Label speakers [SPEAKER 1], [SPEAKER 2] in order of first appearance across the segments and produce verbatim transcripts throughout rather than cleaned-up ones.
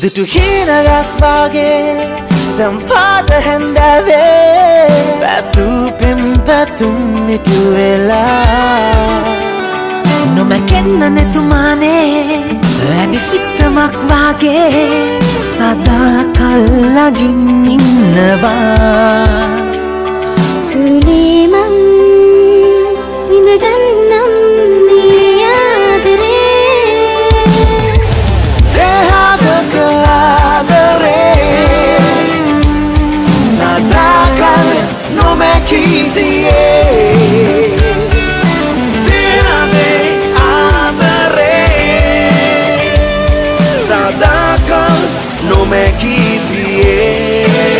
[SPEAKER 1] දුටු හිරයක් වගේ දම් පාට හැන්දෑවේ පැතු පෙම් පැතුම් නිටු වෙලා නොමැකෙන්න නැතුමානේ ඇඩි සිත්තමක් වගේ සදාකල් ළඟින් ඉන්නවා
[SPEAKER 2] තුරුලේ මං විඳගන්නම් මේ ආදරේ
[SPEAKER 1] දෙහාදක ආදරේ සදාකල් නොමැකී තියේ දෙහාදේ ආදරේ සදාකල් නොමැකී තියේ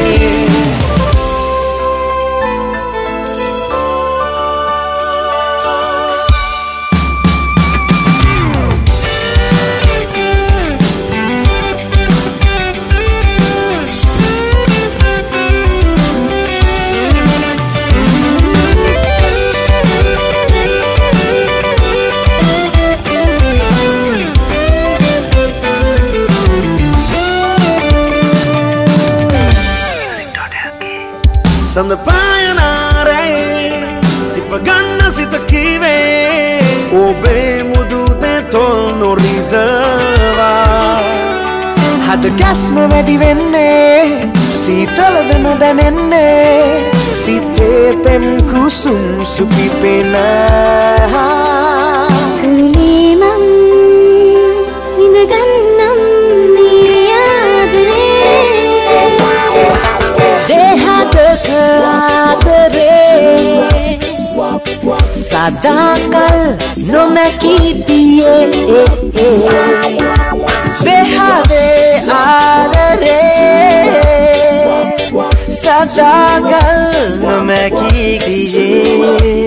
[SPEAKER 1] Sanda payanare sipaganna sitakive obe mudu de tolno ridawa hada gasma wedi wenne sitala dena danenne sitte pem kusum supipena
[SPEAKER 2] තුරුලේ මං විඳගන්නම් මේ ආදරේ
[SPEAKER 1] දෙහාදක ආදරේ සදාකල් නොමැකී තියේ දෙහාදේ ආදරේ සදාකල් නොමැකී තියේ